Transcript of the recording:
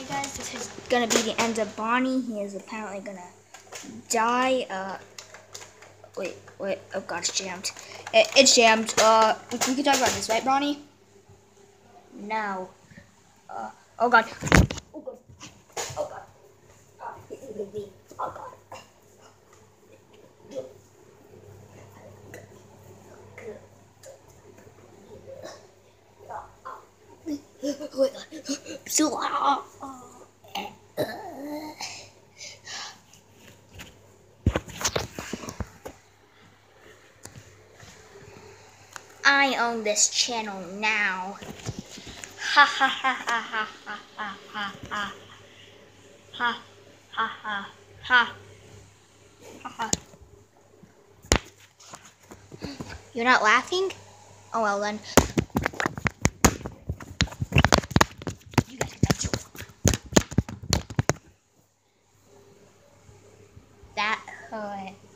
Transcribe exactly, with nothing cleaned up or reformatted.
guys, this is gonna be the end of Bonnie. He is apparently gonna die. Uh, wait, wait. Oh God, it's jammed. It, it's jammed. Uh, we, we can talk about this, right, Bonnie? No. Uh, oh God. Oh God. Oh God. Oh, oh God. I own this channel now. Ha ha ha ha ha ha ha ha ha ha ha ha ha ha. You're not laughing? Oh well then. You guys can answer. That hurt.